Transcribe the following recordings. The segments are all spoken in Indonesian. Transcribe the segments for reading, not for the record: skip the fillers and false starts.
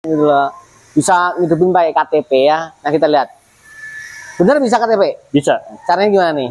gitu loh. Bisa ngidupin pakai KTP ya. Nah kita lihat. Bener bisa KTP? Bisa. Caranya gimana nih?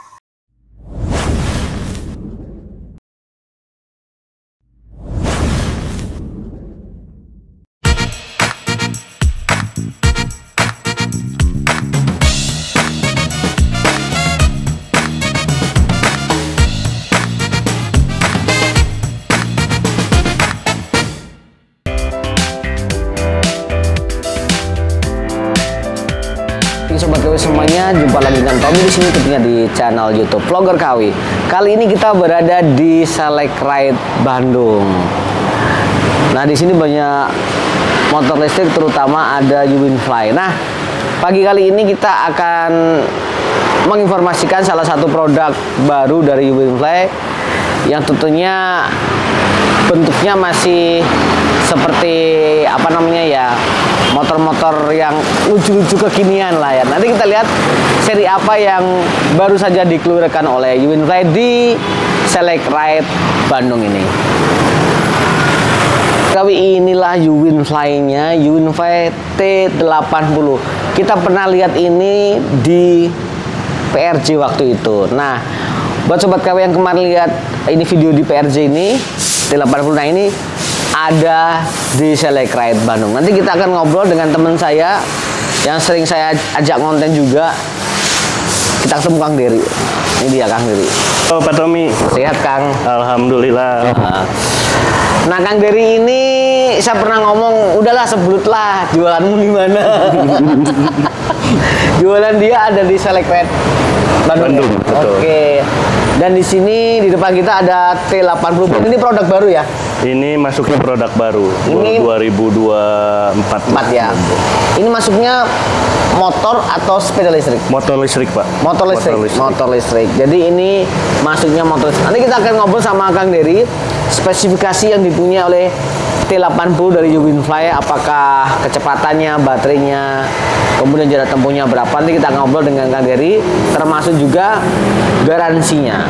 Sobat KW semuanya, jumpa lagi dengan Tommy di sini tentunya di channel YouTube Vlogger KW. Kali ini kita berada di Select Ride Bandung. Nah, di sini banyak motor listrik, terutama ada Uwinfly. Nah, pagi kali ini kita akan menginformasikan salah satu produk baru dari Uwinfly yang tentunya bentuknya masih seperti apa namanya ya, motor-motor yang lucu-lucu kekinian lah ya. Nanti kita lihat seri apa yang baru saja dikeluarkan oleh Uwinfly di Select Ride Bandung ini. Kali inilah Uwinfly-nya, Uwinfly T80. Kita pernah lihat ini di PRJ waktu itu. Nah, buat sobat KW yang kemarin lihat ini video di PRJ ini T80, nah ini ada di Select Ride Bandung. Nanti kita akan ngobrol dengan teman saya yang sering saya ajak konten juga. Kita ketemu Kang Dery. Ini dia Kang Dery. Oh, Pak Tommy. Sehat Kang? Alhamdulillah. Nah, Kang Dery ini saya pernah ngomong, udahlah sebutlah jualanmu di mana. Jualan dia ada di Select Ride Bandung. Betul. Oke. Dan di sini di depan kita ada T80. Ini produk baru ya? Ini masuknya produk baru. Ini 2024 ya. Ini masuknya motor atau sepeda listrik? Motor listrik, Pak. Motor listrik. Jadi ini masuknya motor listrik. Nanti kita akan ngobrol sama Kang Dery spesifikasi yang dipunyai oleh T80 dari Uwinfly, apakah kecepatannya, baterainya, kemudian jarak tempuhnya berapa. Nanti kita akan ngobrol dengan Kang Dery, termasuk juga garansinya.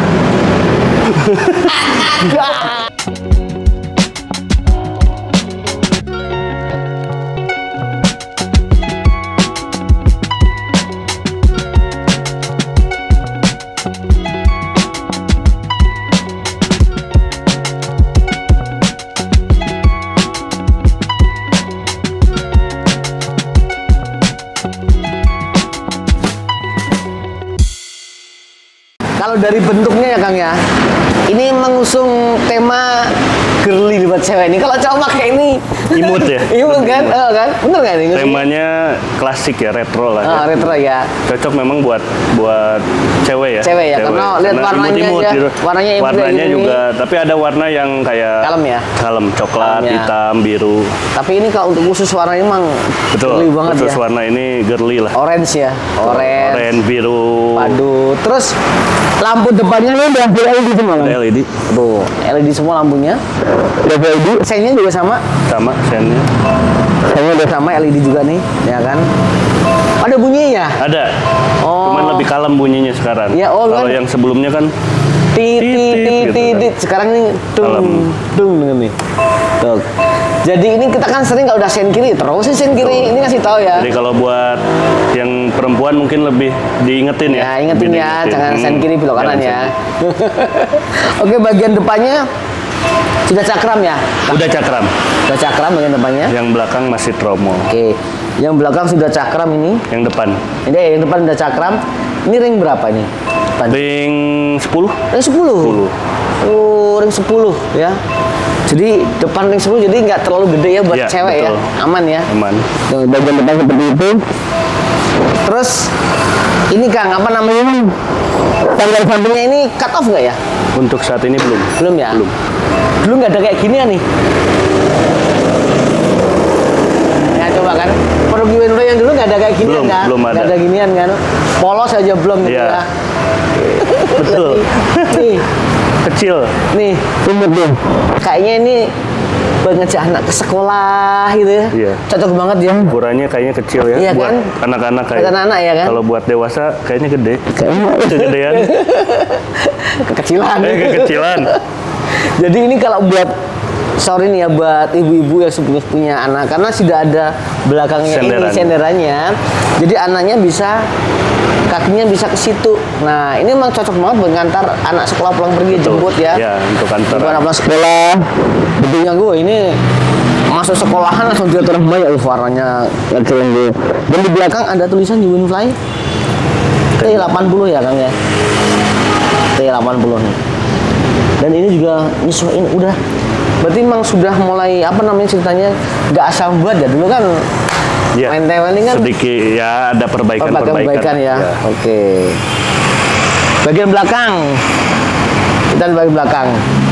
Kalau dari bentuknya ya Kang ya, ini mengusung tema girly buat cewek ini. Kalau cowok pakai ini imut ya. Imut kan? Kan? Bener nggak ini? Temanya klasik ya, retro lah. Ya. Retro ya. Cocok memang buat cewek ya. Cewek ya, karena lihat warnanya imut, aja. gitu. Warnanya juga, tapi ada warna yang kayak kalem ya. Kalem, coklat, kalem, ya. Hitam, biru. Tapi ini kalau untuk khusus warnanya emang girly banget khusus ya. Warna ini girly lah. Orange ya. Orange, biru. Padu. Terus lampu depannya ini udah LED semua kan? LED. Tuh, LED semua lampunya. Udah LED. Sennya juga sama. Sama sennya. Sennya udah sama, LED juga nih, ya kan? Ada bunyinya? Ada. Oh. Cuman lebih kalem bunyinya sekarang. Ya, kalau yang sebelumnya kan tit. Sekarang ini dung dengan nih. Tuh. Jadi ini kita kan sering kalau udah sen kiri terus sih sen kiri. Ini ngasih tahu ya. Jadi kalau buat yang perempuan mungkin lebih diingetin ya. Ya, ingetin ya, jangan sen kiri belok kanan ya. Oke, bagian depannya sudah cakram ya? Udah cakram. Sudah cakram bagian depannya. Yang belakang masih tromol. Oke. Yang belakang sudah cakram ini. Yang depan. Ini yang depan udah cakram. Ini ring berapa ini? Ring 10. Ring 10. Oh, ring 10 ya. Jadi depan ring 10 jadi nggak terlalu gede ya buat cewek betul. Ya. Aman ya. Aman. Bagian depan seperti itu. Terus ini Kang, apa namanya? Tanggal sampingnya ini cut off nggak ya? Untuk saat ini belum. Belum ya? Belum. Dulu nggak ada kayak ginian nih. Ya coba kan. Produk Uwinfly yang dulu nggak ada kayak ginian kan? Belum ada. Nggak ada ginian kan? Polos aja belum gitu ya. Betul. Nih. Kecil. Nih. Kayaknya ini buat ngajak anak ke sekolah gitu ya. Iya. Cocok banget ya. Ukurannya kayaknya kecil ya. Iya, buat kan? anak-anak kayak. Anak-anak ya kan. Kalau buat dewasa kayaknya gede. Kegedean. Kekecilan. Kekecilan. Jadi ini kalau buat sorry nih ya buat ibu-ibu yang punya anak, karena sudah ada belakangnya ini senderannya, jadi anaknya bisa, kakinya bisa ke situ. Nah ini memang cocok banget buat ngantar anak sekolah pulang pergi. Betul. Jemput ya. Ya, untuk antar anak pulang sekolah. Betulnya gue ini masuk sekolahan langsung dia banyak warnanya keren gue. Dan di belakang ada tulisan Winfly T80 ya Kang ya. T80 nih. Dan ini juga nyesuaiin udah. Berarti memang sudah mulai apa namanya ceritanya nggak asal buat ya, dulu kan ya, main traveling kan sedikit ya ada perbaikan ya. Oke. Bagian belakang, kita di bagian belakang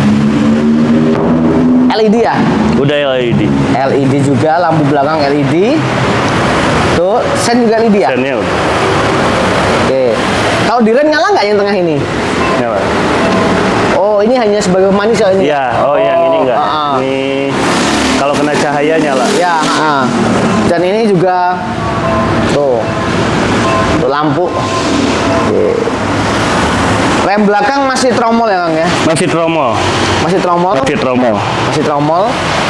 LED ya? Udah LED. LED juga, lampu belakang LED. Tuh, sen juga LED ya? Sennya udah. Oke. Kalau di rem nyala nggak yang tengah ini? Nyala. Oh, ini hanya sebagai manis ya ini? Iya, yang ini enggak. Ini kalau kena cahaya nyala. Ya, dan ini juga tuh lampu. Oke. Rem belakang masih tromol ya Kang ya? Masih tromol. Masih tromol? Masih tromol. Masih tromol.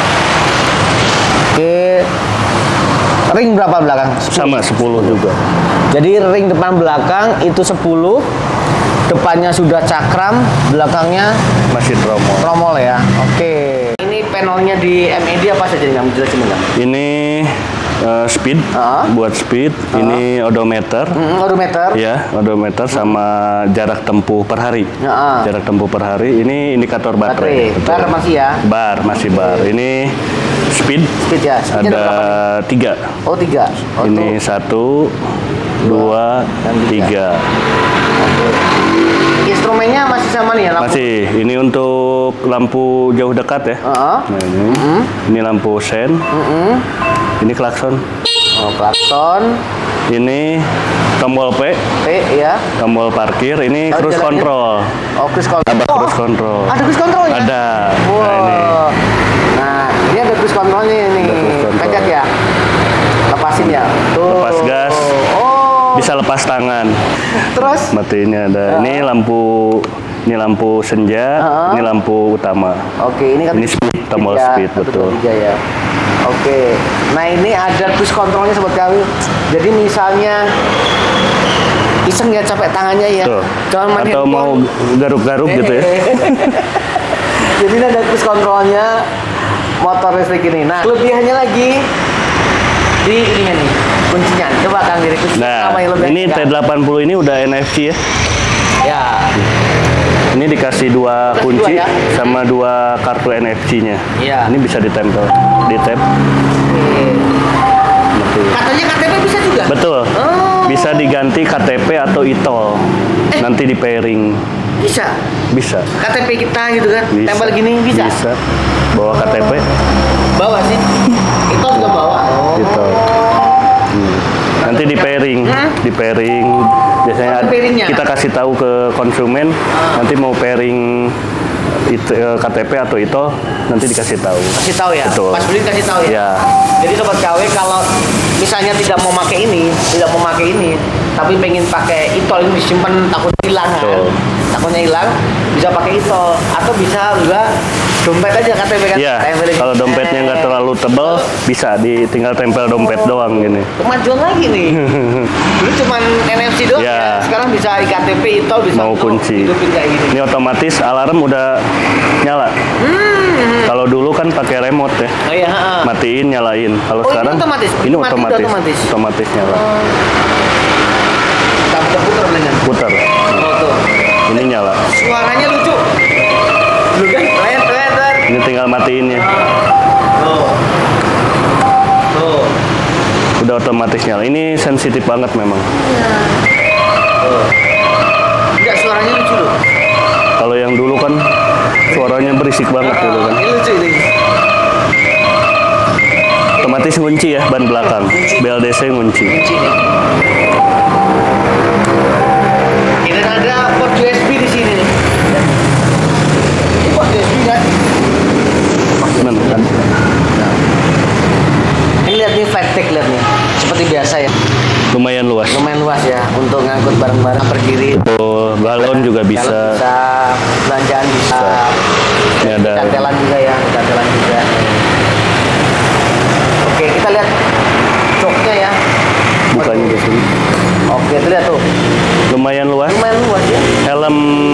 Oke. Ring berapa belakang? 10. Sama 10 juga. Jadi ring depan belakang itu 10. Depannya sudah cakram, belakangnya masih tromol. Tromol ya. Oke. Ini panelnya di MED apa saja yang kamu jelasin enggak? Ini speed, buat speed. Ini odometer. Odometer. Ya, odometer sama jarak tempuh per hari. Jarak tempuh per hari. Ini indikator baterai. Bar masih ya? Bar, masih bar. Ini speed. Speed ya. Ada 3. Oh 3. Oh, ini 1, 2, 3. Instrumennya masih sama nih ya? Lampu? Masih. Ini untuk lampu jauh dekat ya. Nah ini lampu sen. Ini klakson. Oh, klakson. Ini tombol P. Ya. Tombol parkir. Ini cruise control. Oh, cruise control. Ada cruise control. Ada cruise control ya? Ada. Wow. Nah, ini ada cruise controlnya ini. Pencet ya. Lepasin ya. Tuh. Lepas gas. Bisa lepas tangan. Terus matiin ada. Ini lampu senja, ini lampu utama. Oke, ini kan speed, tombol speed, betul. Ya. Oke. Nah, ini ada cruise controlnya sobat kami. Jadi misalnya iseng ya capek tangannya ya. Jangan atau mau garuk-garuk gitu ya. Jadi ini ada cruise controlnya motor listrik ini. Nah, kelebihannya lagi di ininya nih. Kuncinya, coba Kang Diri. Nah, ini T80 ini udah NFC ya. Ya. Ini dikasih 2 kunci ya? Sama 2 kartu NFC-nya. Ya. Ini bisa ditempel, di-tap. Katanya KTP bisa juga? Betul. Bisa diganti KTP atau e-tol. Nanti di pairing. Bisa? Bisa. KTP kita gitu kan? Bisa. Tempel gini bisa? Bisa. Bawa KTP. Bawa sih. e-tol juga bawa. E-tol. Nanti di pairing, biasanya kita kasih tahu ke konsumen, nanti mau pairing KTP atau itu nanti dikasih tahu. Kasih tahu ya. Betul. Pas beli kasih tahu ya. Ya. Jadi sobat KW kalau misalnya tidak mau pakai ini, tapi pengen pakai e-tol ini disimpan takutnya hilang kan. Takutnya hilang, bisa pakai e-tol atau bisa juga dompet aja KTP kan. Iya. Kalau dompetnya nggak terlalu tebal, bisa tinggal tempel dompet doang gini. Kemajuan lagi nih. Dulu cuman NFC doang ya. Sekarang bisa KTP, e-tol bisa mau kunci. Kayak gini. Ini otomatis alarm udah nyala. Kalau dulu kan pakai remote ya. Oh iya, matiin, nyalain. Kalau sekarang ini otomatis. Otomatis nyala. Kita putar dengan. Putar. Oh, tuh. Ini nyala. Suaranya lucu. Lu kan keren. Ini tinggal matiinnya. Tuh. Udah otomatis nyala. Ini sensitif banget memang. Enggak, suaranya lucu loh. Kalau yang dulu kan suaranya berisik banget gitu kan. Ini lucu ini. Otomatis ngunci ya ban belakang. BLDC ngunci. Ini ada port USB di sini nih. Ini port USB kan? Mana kan? Ini lihat nih flat deck, lihat nih. Seperti biasa ya. Lumayan luas. Lumayan luas ya untuk ngangkut barang-barang berdiri. Galon juga bisa. Belanjaan bisa. Ini ada cantelan juga ya, cantelan juga. itu lihat tuh. Lumayan luas. Lumayan luas ya. Helm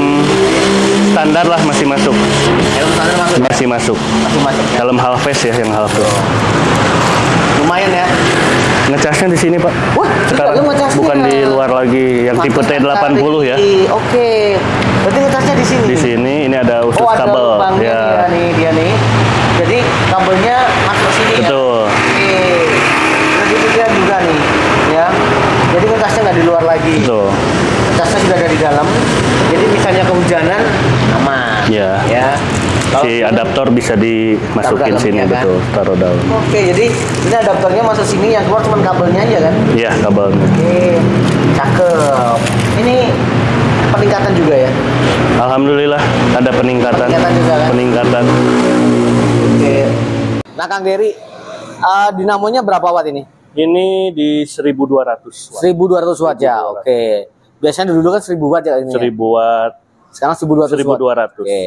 standar lah masih masuk. Helm standar masuk. Masih masuk. Masih masuk ya. Helm half face ya, yang half face. Lumayan ya. Ngecasnya di sini, Pak. Wah, sekarang ngecasnya. bukan di luar lagi, yang tipe T80 ya. Oke. Berarti ngecasnya di sini. Di sini ini ada usus ada kabel. lubangnya dia nih. Jadi kabelnya masuk sini. Betul. Ya. Oke. Nah, itu dia juga nih, ya. Jadi ngecasnya nggak di luar lagi. Betul. Ngecasnya sudah ada di dalam. Jadi misalnya kehujanan aman. Ya. Ya. Si adaptor bisa dimasukin sini, kan? betul, taruh dalam. Oke, jadi ini adaptornya masuk sini, yang keluar cuma kabelnya aja kan? Iya, kabelnya. Oke, cakep. Ini peningkatan juga ya? Alhamdulillah ada peningkatan. Peningkatan juga kan? Peningkatan. Oke. Nah, Kang Dery, dinamonya berapa watt ini? Ini di 1200 watt. 1200 watt ya. Oke. Biasanya dulu kan 1000 watt ya ini. 1000 watt. Sekarang 1200 watt. 1200. Oke.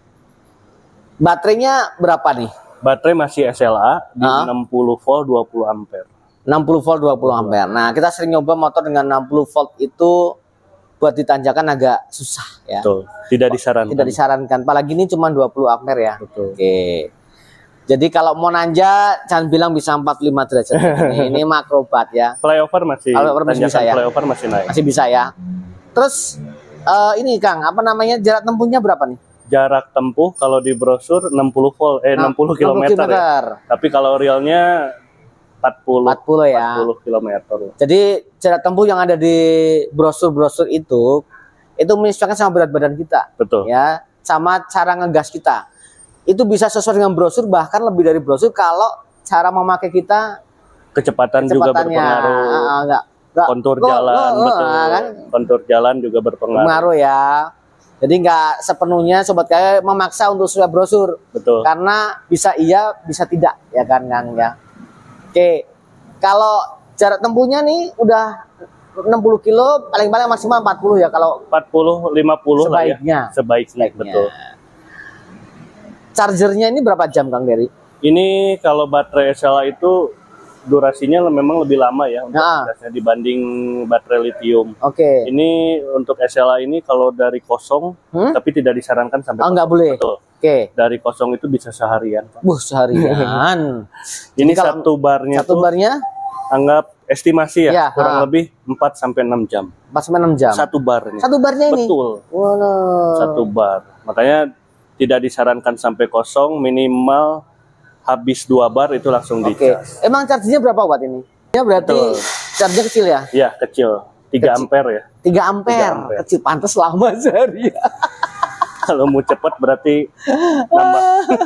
Baterainya berapa nih? Baterai masih SLA di 60 volt 20 ampere. 60 volt 20 ampere. Nah, kita sering nyoba motor dengan 60 volt itu buat ditanjakan agak susah ya. Betul. Tidak disarankan. Tidak disarankan. Apalagi ini cuma 20 ampere ya. Betul. Oke. Jadi kalau mau nanja jangan bilang bisa 45 derajat. Ini makrobat ya. Flyover masih. Flyover masih bisa ya. Flyover masih naik. Masih bisa ya. Terus ini Kang, apa namanya, jarak tempuhnya berapa nih? Jarak tempuh kalau di brosur 60 volt 60 km ya. Tapi kalau realnya 40 ya. 40 km. Jadi jarak tempuh yang ada di brosur-brosur itu menyesuaikan sama berat badan kita. Betul. Ya, sama cara ngegas kita. Itu bisa sesuai dengan brosur, bahkan lebih dari brosur kalau cara memakai kita, kecepatan juga berpengaruh. Kontur jalan, betul. Kan? Kontur jalan juga berpengaruh ya. Jadi nggak sepenuhnya Sobat KW memaksa untuk sesuai brosur. Betul. Karena bisa iya, bisa tidak, ya kan Kang ya. Oke, kalau jarak tempuhnya nih udah 60 kilo, paling-paling maksimal 40 ya. Kalau 40, 50 sebaiknya. Lah ya. Sebaiknya, betul. Chargernya ini berapa jam Kang Dery? Ini kalau baterai SLA itu durasinya memang lebih lama ya untuk gasnya dibanding baterai lithium. Oke. Ini untuk SLA ini kalau dari kosong, tapi tidak disarankan sampai nggak boleh. Betul. Oke. Dari kosong itu bisa seharian. Seharian. Ini satu barnya. Satu barnya? Anggap estimasi ya, kurang lebih 4 sampai 6 jam. 4 sampai 6 jam. Satu barnya. Satu barnya ini. Betul. Satu bar. Makanya tidak disarankan sampai kosong, minimal habis 2 bar itu langsung dicas. Emang chargernya berapa watt ini? Ya berarti chargernya kecil ya? Iya, kecil. 3 ampere ya. 3 ampere. Kecil, pantas lama sehari. Kalau mau cepet berarti nambah.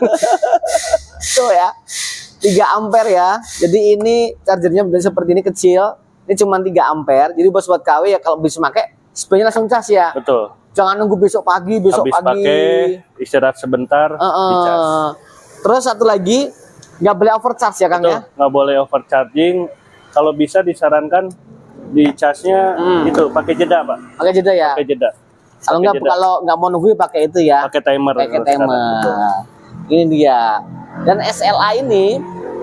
Tuh ya. 3 ampere ya. Jadi ini chargernya seperti ini kecil. Ini cuma 3 ampere. Jadi buat Sobat KW ya kalau bisa pakai sebenarnya langsung cas ya. Betul. Jangan nunggu besok pagi, Habis pakai istirahat sebentar, dicas. Terus satu lagi, nggak boleh overcharge ya Kang ya? Nggak boleh overcharging. Kalau bisa disarankan dicasnya itu pakai jeda Pak. Pakai jeda ya? Pakai jeda. Kalau nggak mau nunggu pakai itu ya? Pakai timer. Pakai timer. Ini dia. Dan SLA ini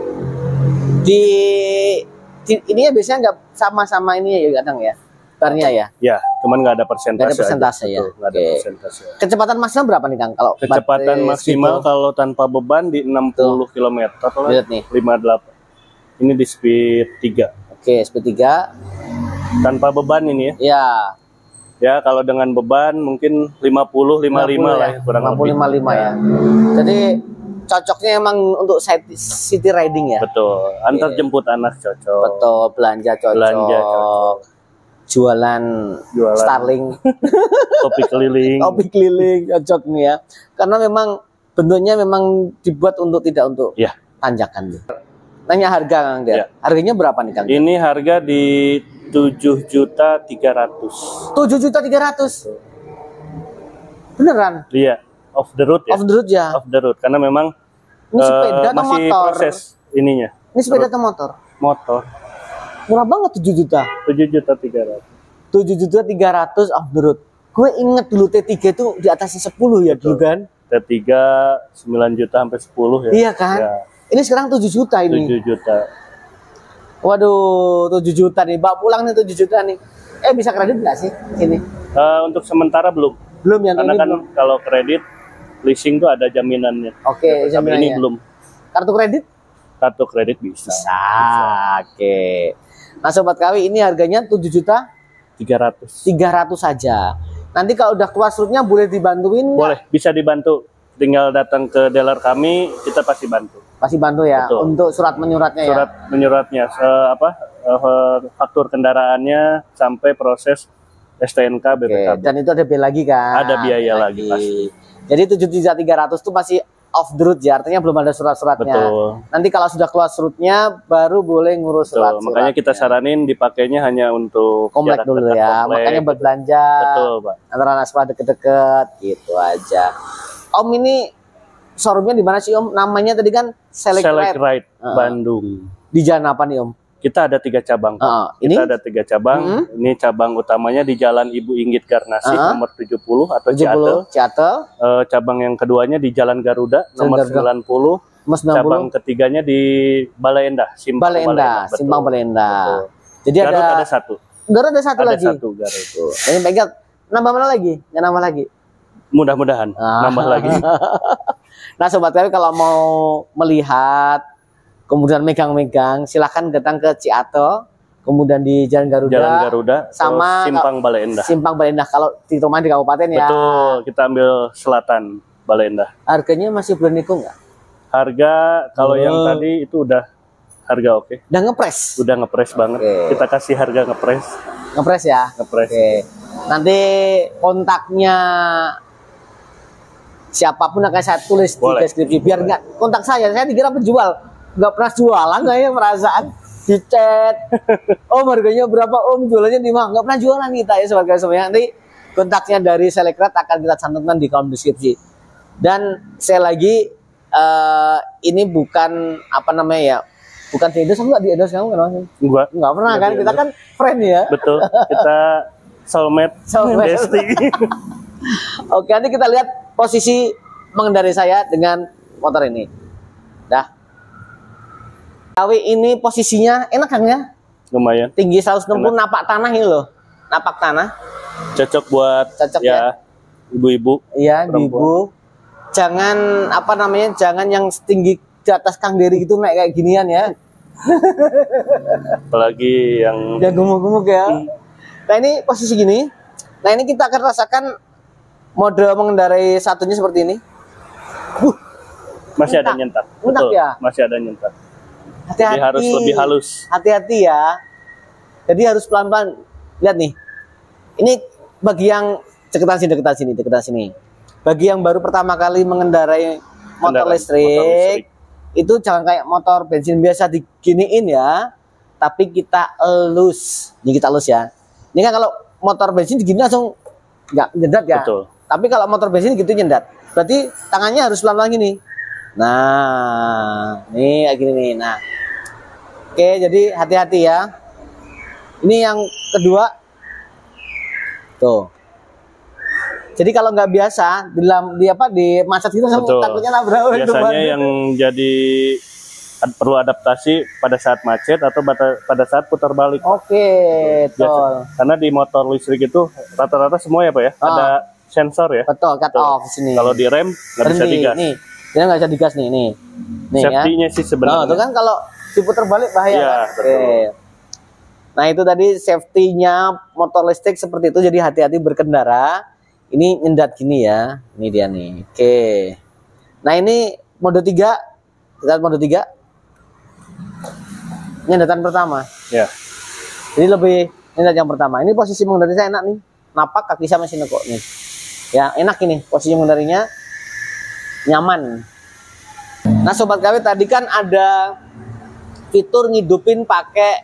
ini ya biasanya nggak sama ini ya kadang ya? Barnya ya? Ya, cuman nggak ada persentase. Nggak ada persentase ya? Nggak ada persentase. Kecepatan maksimal berapa nih Kang? Kalau kecepatan maksimal kalau tanpa beban di 60 km lah. Lihat nih. 58. Ini di speed 3. Oke, speed 3. Tanpa beban ini ya? Ya. Ya, kalau dengan beban mungkin 50, 55 lah ya, kurang 50, lebih. 55 ya. Jadi cocoknya emang untuk city riding ya? Betul. Antar jemput anak cocok. Betul, belanja cocok. Jualan Starling. Topi keliling. Topi keliling cocok nih ya. Karena memang bentuknya memang dibuat untuk tidak untuk tanjakan. Nanya harga Kang Der. Harganya berapa nih Kang? Ini harga di 7.300.000. 7.300.000. Beneran? Iya, off the road ya. Off the road ya. Off the road karena memang ini sepeda atau masih motor? Proses ininya. Ini sepeda atau motor? Motor. Murah banget 7 juta. 7.300.000. 7.300.000 off the road. Gue inget dulu T3 itu di atasnya 10 ya. Betul. Dulu kan. T3 9 juta sampai 10 ya. Iya kan? Ya. Ini sekarang 7 juta ini. 7 juta. Waduh, 7 juta nih. Bawa pulang nih 7 juta nih. Bisa kredit nggak sih ini? Untuk sementara belum. Belum ya, Karena ini kan belum. kalau kredit leasing tuh ada jaminannya. Oke, Sampai ini jaminannya. belum. Kartu kredit? Kartu kredit bisa. Oke. Nah, Sobat KW, ini harganya 7.300.000 300. saja. Nanti kalau udah keluar surutnya boleh dibantuin nggak? Boleh, bisa dibantu. Tinggal datang ke dealer kami, kita pasti bantu. Pasti bantu ya. Betul. Untuk surat menyuratnya ya. Surat menyuratnya, faktur kendaraannya sampai proses STNK, Oke, BPKB. dan itu ada biaya lagi kan? Ada biaya lagi pasti. Jadi 7.300 itu masih off the road ya, artinya belum ada surat-suratnya. Betul. Nanti kalau sudah keluar surutnya baru boleh ngurus Betul. surat-suratnya. Makanya kita saranin dipakainya hanya untuk komplek jarak dulu dekat, ya. komplek. Makanya buat belanja. Betul, Pak. Antara anak sekolah deket-deket gitu aja. Om, ini showroomnya di mana sih Om? Namanya tadi kan Select Ride. Ride Bandung. Di jalan apa nih Om? Kita ada 3 cabang. Pak. Ini Kita ada 3 cabang. Ini cabang utamanya di Jalan Ibu Inggit Garnasih nomor 70 atau Ciatel. Ciatel. Cabang yang keduanya di Jalan Garuda nomor 90. Mas Cabang ketiganya di Bale Endah, Simpang Bale Endah, Betul. Simpang Bale Endah. Betul. Jadi Garut ada ada 1. Garut ada satu Ada lagi. 1 Garut. Tuh. Ini pegang. Nambah mana lagi? Nggak nambah lagi. Mudah-mudahan nambah lagi. Nah, Sobat KW, kalau mau melihat kemudian megang-megang, silahkan datang ke Ciatel, kemudian di Jalan Garuda. Jalan Garuda sama Simpang Bale Endah. Simpang Bale Endah. Kalau di rumah di kabupaten ya. Betul, kita ambil selatan Bale Endah. Harganya masih belum nikung nggak? Harga kalau yang tadi itu udah harga oke. Udah ngepres. Udah ngepres banget. Oke. Kita kasih harga ngepres. Ngepres ya. Ngepres. Oke. Nanti kontaknya siapapun akan saya tulis Boleh. di deskripsi biar nggak kontak saya dikira penjual, nggak pernah jualan kayak perasaan di chat. Om, harganya berapa Om, jualannya di mana? Nggak pernah jualan kita ya sebagai semuanya. Nanti kontaknya dari Select Ride akan kita cantumkan di kolom deskripsi. Dan saya lagi ini bukan apa namanya ya, bukan di endorse. Nggak di endorse kamu kan? Nggak pernah kan, kita kan friend ya. Betul, kita soulmate. Besti. Oke, nanti kita lihat posisi mengendarai saya dengan motor ini. Dah. KW ini posisinya enak kan ya? Lumayan. Tinggi 160, napak tanah ini loh. Napak tanah. Cocok buat Cocok ya? Ibu-ibu. Iya, perempuan. ibu. Jangan apa namanya? Jangan yang setinggi di atas Kang Dery gitu naik kayak ginian ya. Apalagi yang Yang gemuk-gemuk ya. Nah, ini posisi gini. Nah, ini kita akan rasakan mode mengendarai satunya seperti ini. masih ada nyentak. Nyentak Betul, ya? masih ada nyentak. Hati-hati. Jadi harus lebih halus. Hati-hati ya. Jadi harus pelan-pelan. Lihat nih. Ini bagi yang deketan sini. Bagi yang baru pertama kali mengendarai motor listrik, itu jangan kayak motor bensin biasa diginiin ya. Tapi kita elus. Ini kita elus ya. Ini kan kalau motor bensin digini langsung nggak nyendat ya. Betul. Tapi kalau motor bensin gitu nyendat. Berarti tangannya harus pelan-pelan gini. Nah, ini kayak gini nih. Nah, oke, jadi hati-hati ya. Ini yang kedua, tuh. Jadi kalau nggak biasa di macet gitu, kamu takutnya nabrak. Biasanya yang jadi perlu adaptasi pada saat macet atau pada saat putar balik. Oke, betul. Karena di motor listrik itu rata-rata semua ya Pak ya, ada sensor ya. Betul, cut off sini. Kalau di rem nggak bisa digas. Nih, dia nggak bisa digas nih. Nih Safety-nya sih sebenarnya. Nah, itu kan kalau diputar balik bahaya. Iya, kan? betul. Oke. Nah, itu tadi safety-nya motor listrik seperti itu, jadi hati-hati berkendara. Ini nyendat gini ya. Ini dia nih. Oke. Nah, ini mode 3. Kita lihat mode 3. Nyendatan pertama. Ya. Jadi lebih nyendat yang pertama. Ini posisi mengendari saya enak nih. Napak kaki sama sini kok nih. Ya, enak ini posisi mengendarinya. Nyaman. Nah, Sobat KW, tadi kan ada fitur ngidupin pakai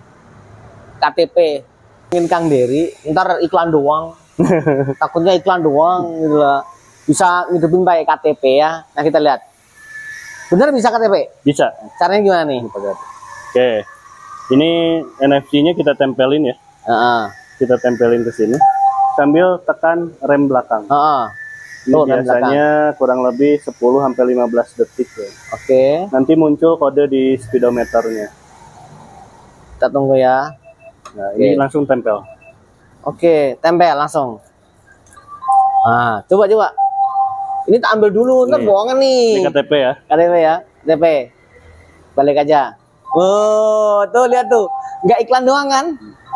KTP. Ingin Kang Dery, ntar iklan doang. Takutnya iklan doang gitu lah. Bisa ngidupin pakai KTP ya. Nah, kita lihat. Bener bisa KTP? Bisa. Caranya gimana nih? Oke. Ini NFC-nya kita tempelin ya. Kita tempelin ke sini sambil tekan rem belakang. Ini biasanya kurang lebih 10 sampai 15 detik ya. Oke. Nanti muncul kode di speedometernya. Kita tunggu ya. Nah, ini langsung tempel. Oke, tempel langsung. Nah, coba. Ini tak ambil dulu, ntar bohongan nih. Ini KTP ya. KTP ya, KTP. Balik aja. Oh, tuh lihat tuh. Nggak iklan doang kan?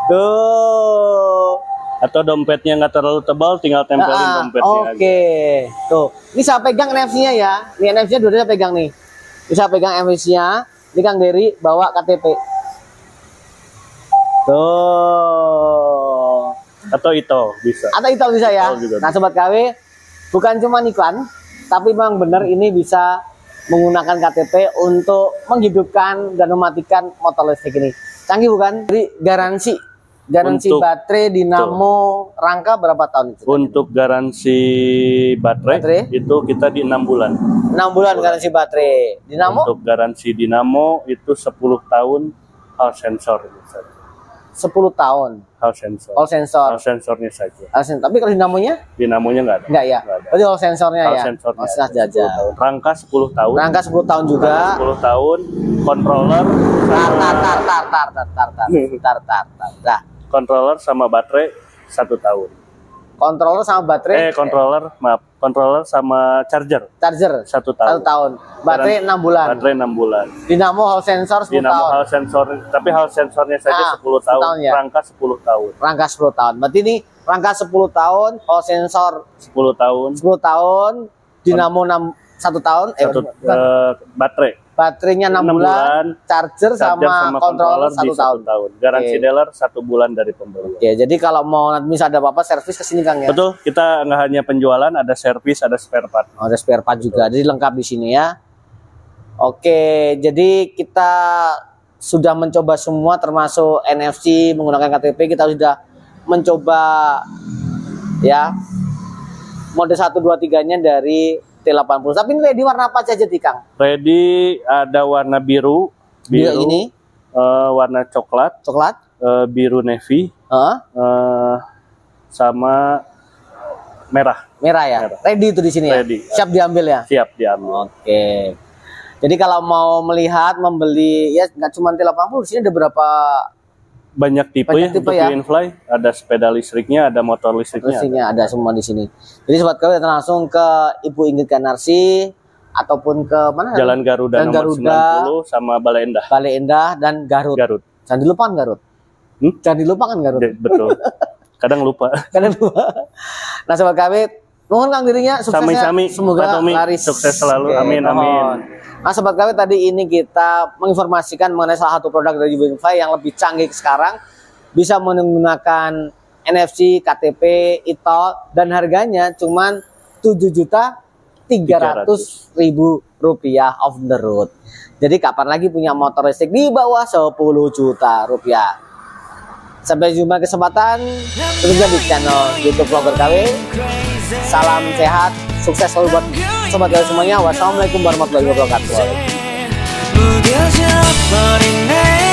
Tuh. Atau dompetnya nggak terlalu tebal, tinggal tempelin dompetnya aja. Oke. Tuh. Ini saya pegang NFC-nya ya. Ini NFC-nya dua-duanya pegang nih. Bisa pegang NFC-nya. Ini Kang Dery bawa KTP. Tuh. Atau itu bisa. Atau itu bisa ya. Nah, Sobat KW, bukan cuma iklan, tapi memang benar ini bisa menggunakan KTP untuk menghidupkan dan mematikan motor listrik ini. Canggih bukan? Jadi garansi untuk, baterai dinamo rangka berapa tahun itu? Untuk garansi baterai itu kita di 6 bulan. 6 bulan garansi baterai. Dinamo? Untuk garansi dinamo itu 10 tahun hal sensor. 10 tahun. Hal sensor. All sensor. Hal sensornya saja. Tapi kalau dinamonya? Dinamonya nggak ada. Nggak ya? Berarti all sensornya ya? Hal sensornya. Oh, rangka 10 tahun. Rangka 10 tahun juga. 10 tahun. Controller. Tar. Controller sama baterai 1 tahun. Controller sama baterai? Controller sama charger. Charger 1 tahun. 1 tahun. Baterai 6 bulan. Baterai 6 bulan. Dinamo hall sensor 10 Dinamo tahun. hal sensor, tapi hal sensornya saja 10 tahun. Ya? Rangka 10 tahun. Rangka 10 tahun. Berarti ini rangka 10 tahun, hall sensor 10 tahun. 10 tahun, dinamo 1 tahun, baterainya 6 bulan, charger sama controller 1 tahun. Garansi dealer 1 bulan dari pembeli. Oke, jadi kalau mau nanti bisa ada apa-apa servis ke sini Kang ya. Betul, kita nggak hanya penjualan, ada servis, ada spare part. Oh, ada spare part juga. Jadi lengkap di sini ya. Oke, jadi kita sudah mencoba semua termasuk NFC menggunakan KTP, kita sudah mencoba ya mode 1 2 3-nya dari T80. Tapi ini ready warna apa saja nih Kang? Ready ada warna biru ini, warna coklat, biru navy, sama merah. Merah ya. Merah. Ready itu di sini ready. Ya. Siap diambil ya. Siap diambil. Oke. Jadi kalau mau melihat, membeli ya nggak cuma T80, di sini ada berapa? Banyak tipe ya untuk Infly, ada sepeda listriknya, ada motor listriknya. Ada semua di sini. Jadi Sobat KW datang langsung ke Ibu Inggit Ganarsi ataupun ke mana? Jalan Garuda nomor 90 sama Balai Endah. Balai Endah dan Garut. Jangan dilupakan Garut. Jangan dilupakan Garut. Betul. Kadang lupa. Nah Sobat KW, nuhun Kang dirinya suksesnya. Semoga laris. Sukses selalu. Amin. Nah Sobat KW, tadi ini kita menginformasikan mengenai salah satu produk dari Infly yang lebih canggih sekarang, bisa menggunakan NFC, KTP, e-tol, dan harganya cuma 7.300.000 rupiah off the road. Jadi kapan lagi punya motor listrik di bawah 10 juta rupiah. Sampai jumpa kesempatan berikutnya di channel YouTube Vlogger KW. Salam sehat, sukses selalu buat Sobat KW semuanya. Wassalamualaikum warahmatullahi wabarakatuh.